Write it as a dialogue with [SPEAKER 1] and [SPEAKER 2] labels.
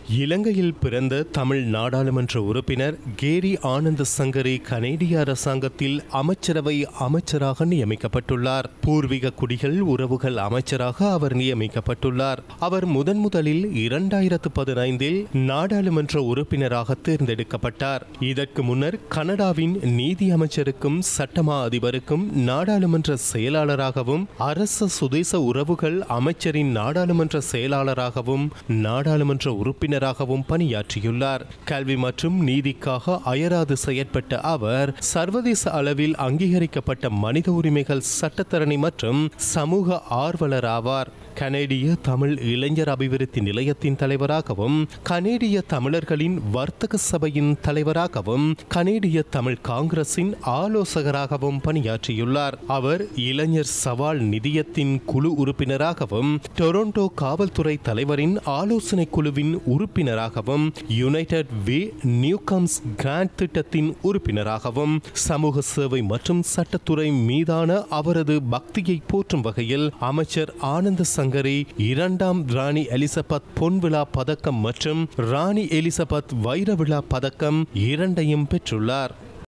[SPEAKER 1] இலங்கையில் பிறந்த தமிழ் நாடாளுமன்ற உறுப்பினர் கேரி ஆனந்த சங்கரி கனேடிய அரசாங்கத்தில் அமைச்சரவை அமைச்சராக நியமிக்கப்பட்டுள்ளார். பூர்வீக குடிகள் உறவுகள் அமைச்சராக அவர் நியமிக்கப்பட்டுள்ளார். அவர் முதலில் 2015 நாடாளுமன்ற உறுப்பினராக தேர்ந்தெடுக்கப்பட்டார். இதற்கு முன்னர் கனடாவின் நீதி அமைச்சருக்கும் சட்டமா அதிபருக்கும் நாடாளுமன்ற செயலாளராகவும் அரச சுதேச உறவுகள் அமைச்சரின் நாடாளுமன்ற செயலாளராகவும் நாடாளுமன்ற உறுப்பினராகவும் பணியாற்றியுள்ளார். கல்வி மற்றும் நீதிக்காக அயராது செயற்பட்ட அவர் சர்வதேச அளவில் அங்கீகரிக்கப்பட்ட மனித உரிமைகள் சட்டத்தரணி மற்றும் சமூக ஆர்வலர் ஆவார். கனேடிய தமிழ் இளைஞர் அபிவிருத்தி நிலையத்தின் தலைவராகவும் கனேடிய தமிழர்களின் வர்த்தக சபையின் தலைவராகவும் கனேடிய தமிழ் காங்கிரசின் ஆலோசகராகவும் பணியாற்றியுள்ளார். அவர் இளைஞர் சவால் நிதியத்தின் குழு உறுப்பினராகவும் டொரண்டோ காவல்துறை தலைவரின் ஆலோசனை குழுவின் உறுப்பினராகவும் யுனைடெட் வே நியூகம்ஸ் கிராண்ட் திட்டத்தின் உறுப்பினராகவும் சமூக சேவை மற்றும் சட்டத்துறை மீதான அவரது பக்தியை போற்றும் வகையில் அமைச்சர் ஆனந்த சங்கரி 2ஆம் ராணி எலிசபெத் பொன்விழா பதக்கம் மற்றும் ராணி எலிசபெத் வைர விழா பதக்கம் இரண்டையும் பெற்றுள்ளார்.